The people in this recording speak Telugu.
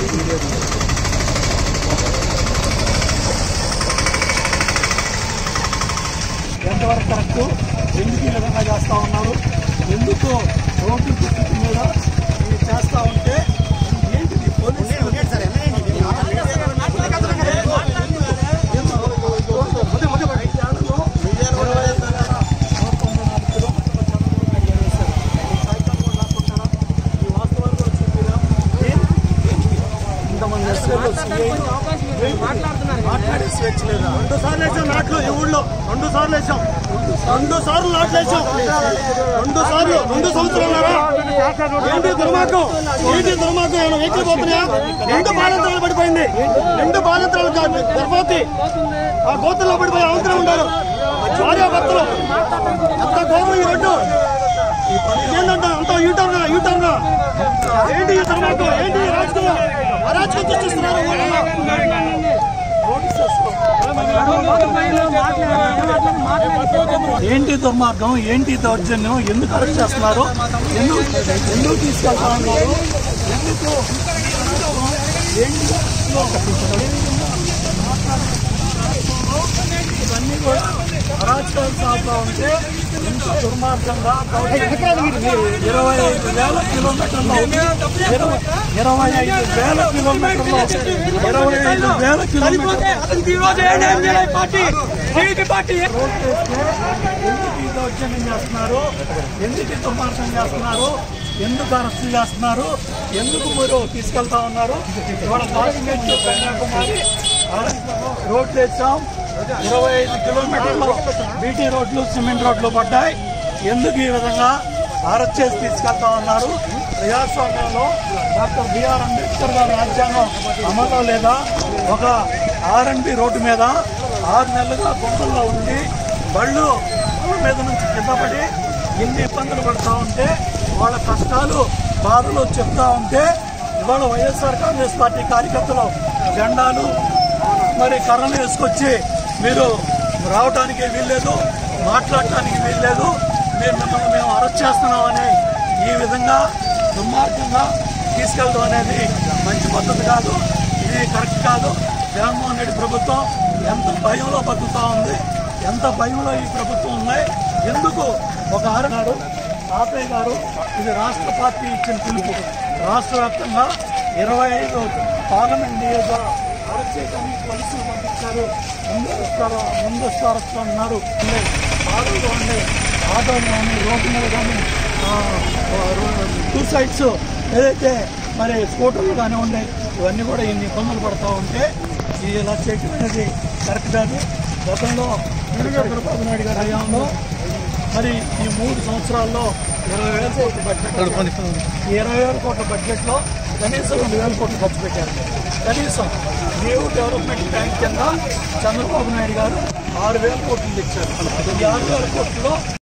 ఎంతవరకు కరెక్ట్? ఎందుకు ఈ విధంగా చేస్తూ ఉన్నారు? ఎందుకు రోడ్డు దుస్థితి మీద చేస్తూ ఉంటే ఏంటిది? మాట్లాడే స్వేచ్ఛ లేదా? 2 సార్లు వేసాం నాట్లు. ఈ ఊళ్ళో 2 సార్లు వేసాం. 2 సార్లు నాట్లు వేసాం. 2 సార్లు 2 సంవత్సరాలు. ఏంటి దుర్మార్గం? ఏంటి దుర్మార్గం? ఏమైనా వెహికల్ పోతున్నాయా? 2 బాలంతరాలు పడిపోయింది. 2 బాలంతరాలు గర్భవతి ఆ గోతుల్లో పడిపోయి అవతల ఉన్నారు భార్య భర్తలు. ఎంత గోపురం ఈ రోడ్డు! ఏంటంట అంత యూటర్న్ ఏంటి ఈ దుర్మార్గం? ఏంటి రాజకీయం? అరాచకం సృష్టిస్తున్నారు ఊళ్ళో. ఏంటి దుర్మార్గం? ఏంటి దౌర్జన్యం? ఎందుకు అరెస్ట్ చేస్తున్నారు? ఎందుకు తీసుకెళ్తా ఉన్నారు? ఇవన్నీ కూడా అరాచకాలు సాగుతూ ఉంటే ఎంత దుర్మార్గంగా 25,000 కిలోమీటర్లు 25,000 కిలోమీటర్లు ఎందుకు ఈ దౌర్జన్యం చేస్తున్నారు? ఎందుకు ఈ దుర్మార్గం చేస్తున్నారు? ఎందుకు అరెస్ట్ చేస్తున్నారు? ఎందుకు మీరు తీసుకెళ్తా ఉన్నారు? ఇవాళ కాశ్మీర్ కన్యాకుమారి రోడ్లు వేసాం. 25 కిలోమీటర్లు బీటీ రోడ్లు సిమెంట్ రోడ్లు పడ్డాయి. ఎందుకు ఈ విధంగా అరెస్ట్ చేసి తీసుకెళ్తా ఉన్నారు? ప్రజాస్వామ్యంలో డాక్టర్ బిఆర్ అంబేద్కర్ గారి రాజ్యాంగం అమల్లో లేదా? ఒక ఆర్ఎండ్బి రోడ్డు మీద 6 నెలలుగా గుంపుల్లో ఉండి బళ్ళు మీద నుంచి కింద పడి ఎన్ని ఇబ్బందులు పడుతూ ఉంటే వాళ్ళ కష్టాలు బాధలు చెప్తా ఉంటే ఇవాళ వైఎస్ఆర్ కాంగ్రెస్ పార్టీ కార్యకర్తలు జెండాలు మరి కర్రలు వేసుకొచ్చి మీరు రావడానికి వీల్లేదు, మాట్లాడటానికి వీల్లేదు, మిమ్మల్ని మేము అరెస్ట్ చేస్తున్నామని ఈ విధంగా దుర్మార్గంగా తీసుకెళ్ళడం అనేది మంచి పద్ధతి కాదు. ఇది కరెక్ట్ కాదు. జగన్మోహన్ రెడ్డి ప్రభుత్వం ఎంత భయంలో బతుకుతా ఉంది, ఎంత భయంలో ఈ ప్రభుత్వం ఉన్నాయి. ఎందుకు ఒక ఆరునాడు తాతయ్య గారు ఇది రాష్ట్ర పార్టీ ఇచ్చిన పిలుపు. రాష్ట్ర వ్యాప్తంగా 25 పార్లమెంట్ నియోజక అరెస్ట్ చేయడానికి పోలీసులు పంపించారు. ముందస్తు అరెస్ట్ అన్నారు. ఆటోలు కానీ ఆటోలు కానీ రోడ్డు మీద కానీ 2 సైడ్స్ ఏదైతే మరి స్కూటర్లు కానీ ఉండే ఇవన్నీ కూడా ఇన్ని ఇబ్బందులు పడుతూ ఉంటే ఇలా చేయటం అనేది కరెక్ట్ కాదు. గతంలో చంద్రబాబు నాయుడు గారి హయాంలో మరి ఈ 3 సంవత్సరాల్లో 20,000 కోట్ల బడ్జెట్, 20,000 కోట్ల బడ్జెట్లో కనీసం 2,000 కోట్లు ఖర్చు పెట్టారు. కనీసం న్యూ డెవలప్మెంట్ బ్యాంక్ కింద చంద్రబాబు నాయుడు గారు 6,000 కోట్లు తెచ్చారు. ఈ 6,000 కోట్లలో